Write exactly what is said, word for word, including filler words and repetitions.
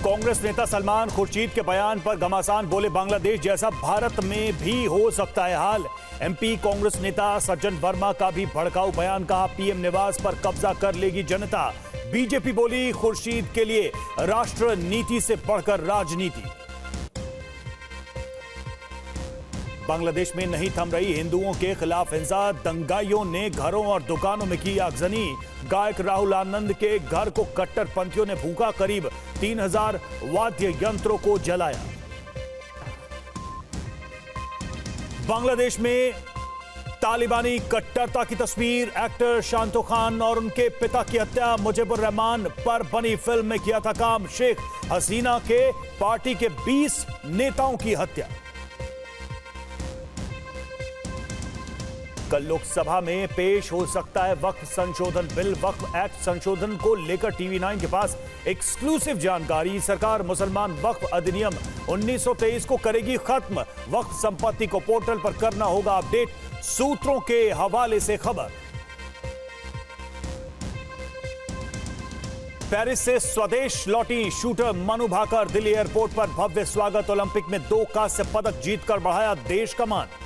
कांग्रेस नेता सलमान खुर्शीद के बयान पर घमासान बोले, बांग्लादेश जैसा भारत में भी हो सकता है हाल। एमपी कांग्रेस नेता सज्जन वर्मा का भी भड़काऊ बयान, कहा पीएम निवास पर कब्जा कर लेगी जनता। बीजेपी बोली, खुर्शीद के लिए राष्ट्र नीति से बढ़कर राजनीति। बांग्लादेश में नहीं थम रही हिंदुओं के खिलाफ हिंसा, दंगाइयों ने घरों और दुकानों में की आगजनी। गायक राहुल आनंद के घर को कट्टरपंथियों ने फूंका, करीब तीन हजार वाद्य यंत्रों को जलाया। बांग्लादेश में तालिबानी कट्टरता की तस्वीर, एक्टर शांतो खान और उनके पिता की हत्या। मुजीबुर रहमान पर बनी फिल्म में किया था काम, शेख हसीना के पार्टी के बीस नेताओं की हत्या। कल लोकसभा में पेश हो सकता है वक्फ संशोधन बिल। वक्फ एक्ट संशोधन को लेकर टीवी नाइन के पास एक्सक्लूसिव जानकारी। सरकार मुसलमान वक्फ अधिनियम उन्नीस सौ तेईस को करेगी खत्म। वक्फ संपत्ति को पोर्टल पर करना होगा अपडेट, सूत्रों के हवाले से खबर। पेरिस से स्वदेश लौटी शूटर मनु भाकर, दिल्ली एयरपोर्ट पर भव्य स्वागत। ओलंपिक में दो कांस्य पदक जीतकर बढ़ाया देश का मान।